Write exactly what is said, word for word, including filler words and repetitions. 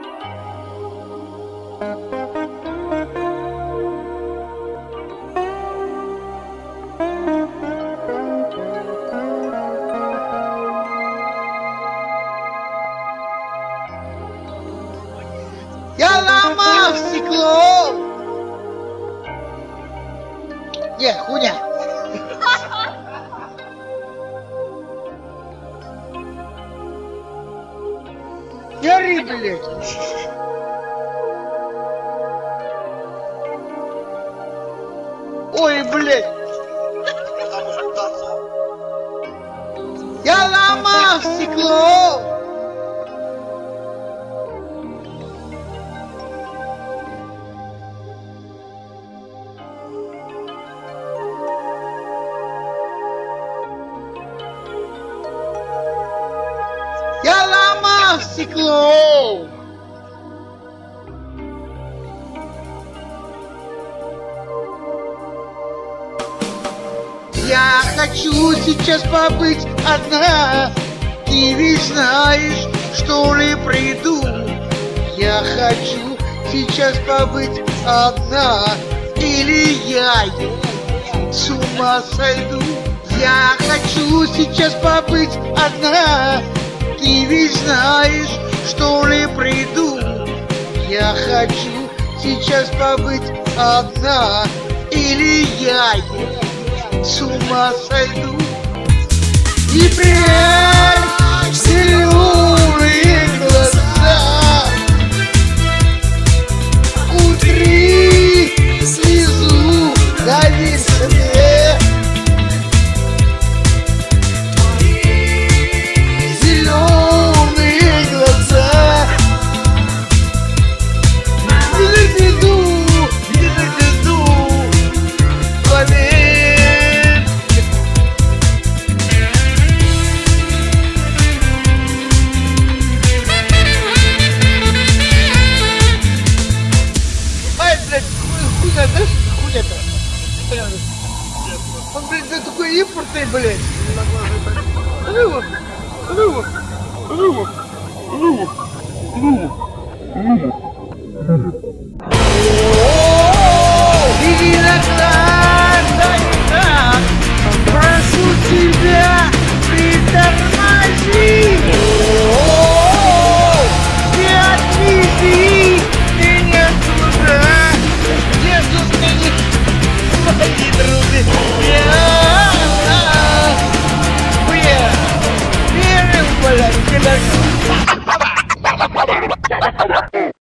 Я ломал стекло! Не, хуйня! Не ори, блядь! Ой, блядь! Я ломал стекло! Я ломал стекло! Я хочу сейчас побыть одна. Ты ведь знаешь, что ли приду. Я хочу сейчас побыть одна. Или я с ума сойду. Я хочу сейчас побыть одна. Ты ведь знаешь, что ли приду. Я хочу сейчас побыть одна. Или я с ума сойду. И прячь зеленые глаза. Утри слезу, доверься мне. Зеленые глаза. Не иду, не иду, поверь. Ай, блядь, хуйня, знаешь, хуйня-то? Он, блядь, да такой импортный, блядь. Ну его, ну его, ну его, ну его, ну его. Иногда, да не так, прошу тебя, притормози. Не отвези меня туда, где тут меня мои друзья. Я верю, блядь, тебя.